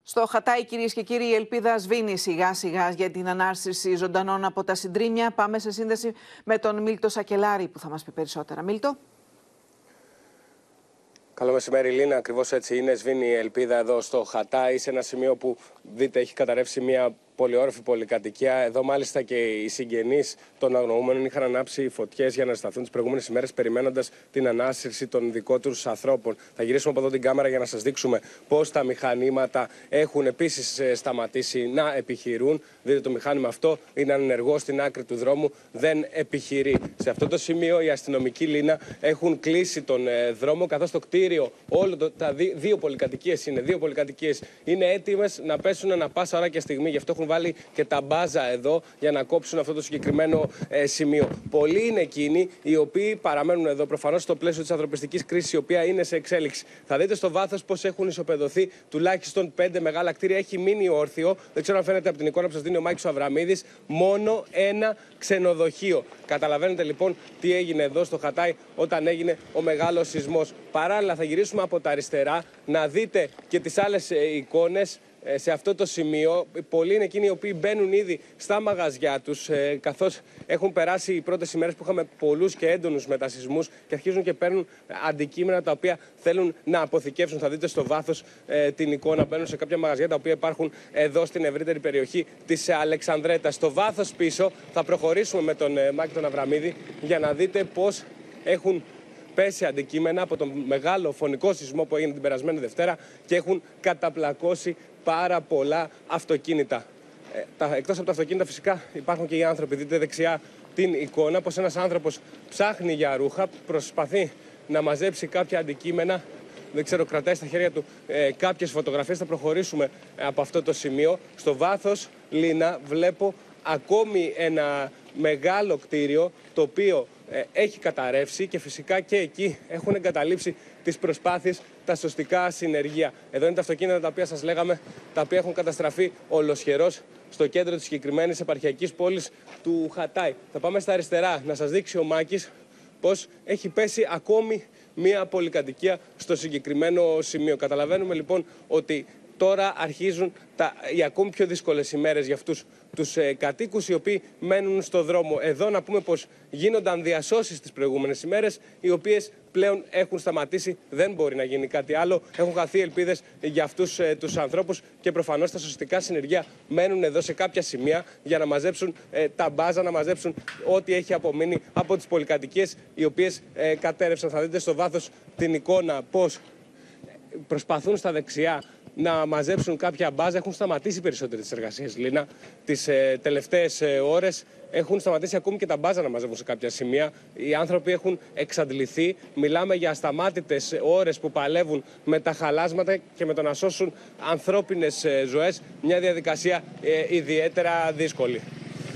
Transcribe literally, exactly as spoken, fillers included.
Στο Χατάι, κυρίες και κύριοι, η ελπίδα σβήνει σιγά σιγά για την ανάρσηση ζωντανών από τα συντρίμμια. Πάμε σε σύνδεση με τον Μίλτο Σακελάρη που θα μας πει περισσότερα. Μίλτο. Καλό μεσημέρι, Λίνα. Ακριβώς έτσι είναι. Σβήνει η ελπίδα εδώ στο Χατάι, σε ένα σημείο που δείτε έχει καταρρεύσει μια πολυόροφη πολυκατοικία. Εδώ, μάλιστα, και οι συγγενείς των αγνοούμενων είχαν ανάψει φωτιές για να σταθούν τις προηγούμενες ημέρες, περιμένοντας την ανάσυρση των δικών τους ανθρώπων. Θα γυρίσουμε από εδώ την κάμερα για να σας δείξουμε πώς τα μηχανήματα έχουν επίσης σταματήσει να επιχειρούν. Δείτε, το μηχάνημα αυτό είναι ανενεργό στην άκρη του δρόμου, δεν επιχειρεί. Σε αυτό το σημείο οι αστυνομικοί, Λίνα, έχουν κλείσει τον ε, δρόμο, καθώς το κτίριο, όλο το, τα δι, δύο πολυκατοικίες είναι, δύο πολυκατοικίες είναι έτοιμες να πέσουν ανά πάσα ώρα και στιγμή. Γι' αυτό έχουν βάλει και τα μπάζα εδώ για να κόψουν αυτό το συγκεκριμένο ε, σημείο. Πολλοί είναι εκείνοι οι οποίοι παραμένουν εδώ, προφανώς στο πλαίσιο της ανθρωπιστικής κρίσης, η οποία είναι σε εξέλιξη. Θα δείτε στο βάθος πώς έχουν ισοπεδωθεί τουλάχιστον πέντε μεγάλα κτίρια. Έχει μείνει όρθιο, δεν ξέρω αν φαίνεται από την εικόνα που σας δίνει ο Μάκης ο Αβραμίδης, μόνο ένα ξενοδοχείο. Καταλαβαίνετε λοιπόν τι έγινε εδώ στο Χατάι όταν έγινε ο μεγάλος σεισμός. Παράλληλα, θα γυρίσουμε από τα αριστερά να δείτε και τις άλλες ε, εικόνες. Σε αυτό το σημείο, πολλοί είναι εκείνοι οι οποίοι μπαίνουν ήδη στα μαγαζιά τους, ε, καθώς έχουν περάσει οι πρώτες ημέρες που είχαμε πολλούς και έντονους μετασεισμούς και αρχίζουν και παίρνουν αντικείμενα τα οποία θέλουν να αποθηκεύσουν. Θα δείτε στο βάθος ε, την εικόνα. Μπαίνουν σε κάποια μαγαζιά τα οποία υπάρχουν εδώ στην ευρύτερη περιοχή της Αλεξανδρέτας. Στο βάθος πίσω θα προχωρήσουμε με τον ε, Μάκη τον Αβραμίδη για να δείτε πώς έχουν πέσει αντικείμενα από τον μεγάλο φωνικό σεισμό που έγινε την περασμένη Δευτέρα και έχουν καταπλακώσει πάρα πολλά αυτοκίνητα. Ε, τα, εκτός από τα αυτοκίνητα, φυσικά υπάρχουν και οι άνθρωποι. Δείτε δεξιά την εικόνα πως ένας άνθρωπος ψάχνει για ρούχα, προσπαθεί να μαζέψει κάποια αντικείμενα. Δεν ξέρω, κρατάει στα χέρια του ε, κάποιες φωτογραφίες. Θα προχωρήσουμε από αυτό το σημείο. Στο βάθος, Λίνα, βλέπω ακόμη ένα μεγάλο κτίριο το οποίο ε, έχει καταρρεύσει και φυσικά και εκεί έχουν εγκαταλείψει τις προσπάθειες, τα σωστικά συνεργεία. Εδώ είναι τα αυτοκίνητα τα οποία σας λέγαμε, τα οποία έχουν καταστραφεί ολοσχερώς στο κέντρο της συγκεκριμένης επαρχιακής πόλης του Χατάι. Θα πάμε στα αριστερά να σας δείξει ο Μάκης πως έχει πέσει ακόμη μία πολυκατοικία στο συγκεκριμένο σημείο. Καταλαβαίνουμε λοιπόν ότι τώρα αρχίζουν τα, οι ακόμη πιο δύσκολες ημέρες για αυτούς τους ε, κατοίκους οι οποίοι μένουν στο δρόμο. Εδώ να πούμε πως γίνονταν διασώσεις τις προηγούμενες ημέρες, οι οποίες πλέον έχουν σταματήσει, δεν μπορεί να γίνει κάτι άλλο. Έχουν χαθεί ελπίδες για αυτούς ε, τους ανθρώπους και προφανώς τα σωστικά συνεργεία μένουν εδώ σε κάποια σημεία για να μαζέψουν ε, τα μπάζα, να μαζέψουν ό,τι έχει απομείνει από τις πολυκατοικίες οι οποίες ε, κατέρευσαν. Θα δείτε στο βάθος την εικόνα πως προσπαθούν στα δεξιά να μαζέψουν κάποια μπάζα. Έχουν σταματήσει περισσότερες τις εργασίες, Λίνα, τις ε, τελευταίες ε, ώρες. Έχουν σταματήσει ακόμη και τα μπάζα να μαζεύουν σε κάποια σημεία. Οι άνθρωποι έχουν εξαντληθεί. Μιλάμε για ασταμάτητες ώρες που παλεύουν με τα χαλάσματα και με το να σώσουν ανθρώπινες ε, ζωές. Μια διαδικασία ε, ιδιαίτερα δύσκολη.